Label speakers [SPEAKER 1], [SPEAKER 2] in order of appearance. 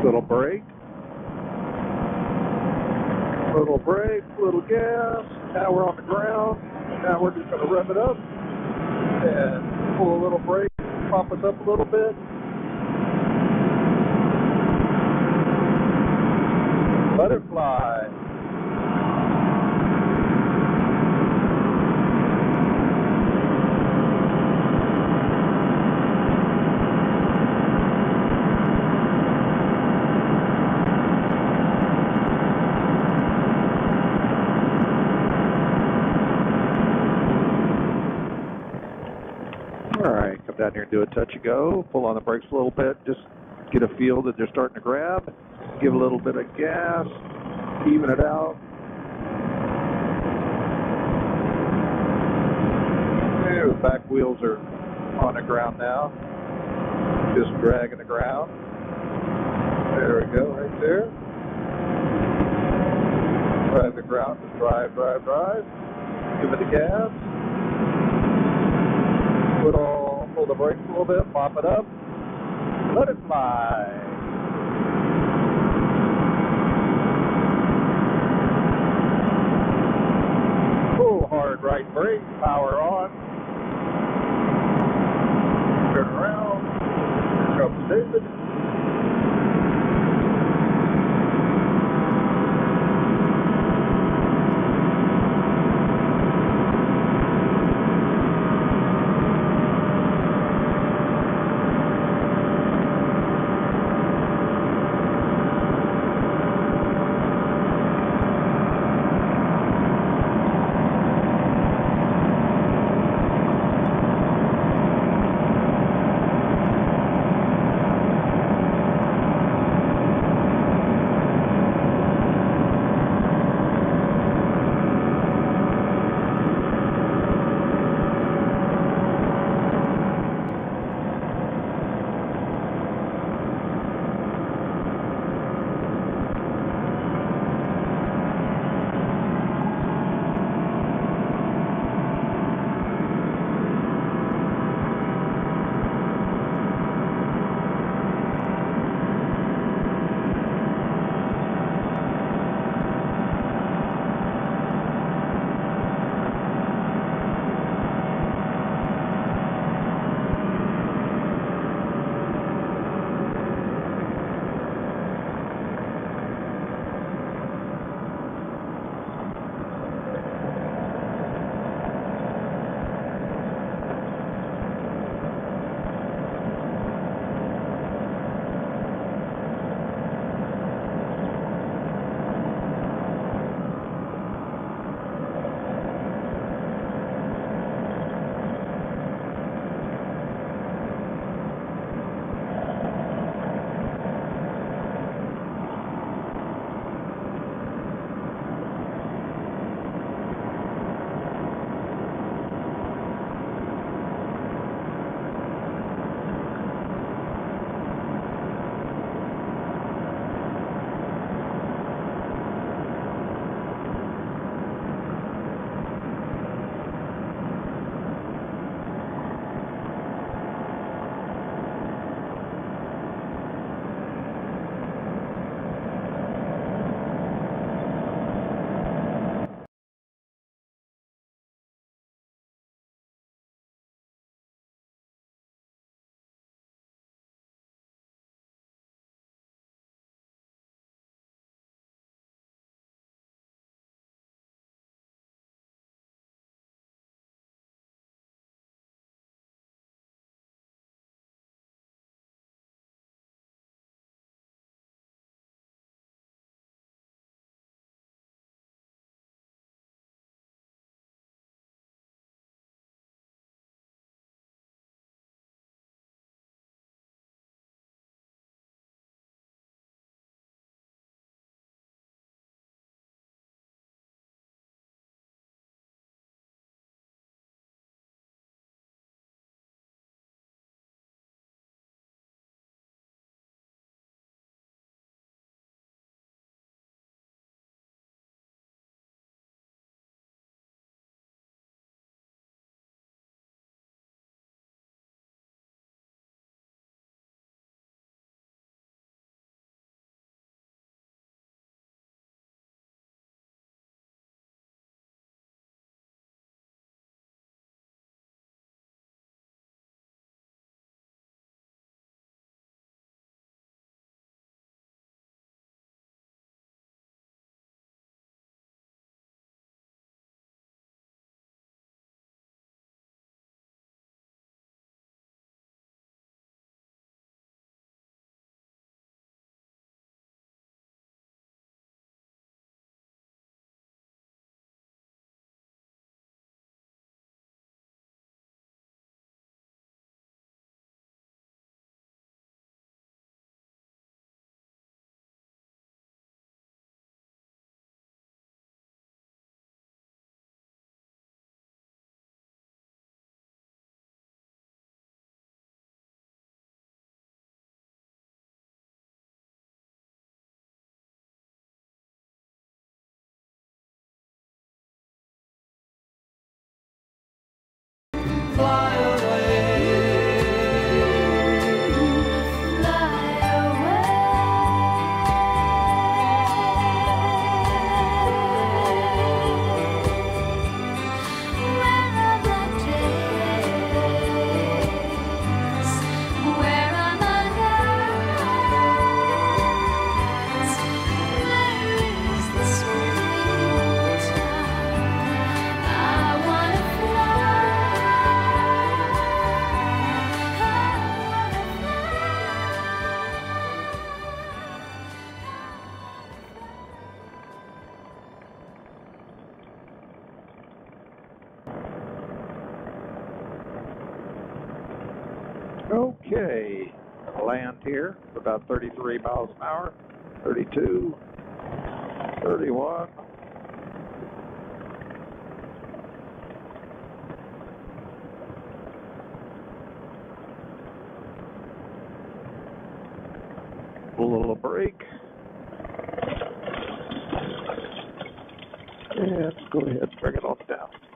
[SPEAKER 1] Little brake, little gas. Now we're on the ground. Now we're just going to rev it up and pull a little brake, pump us up a little bit. Let it fly. Alright, come down here and do a touch and go. Pull on the brakes a little bit. Just get a feel that they're starting to grab. Give a little bit of gas. Even it out. There, the back wheels are on the ground now. Just dragging the ground. There we go, right there. Drive the ground. Just drive. Give it the gas. Pull the brakes a little bit, pop it up, let it fly. Pull hard right brake, power on. Turn around, here comes David. Okay, land here, about 33 miles an hour, 32, 31. Pull a little brake. And go ahead and bring it on down.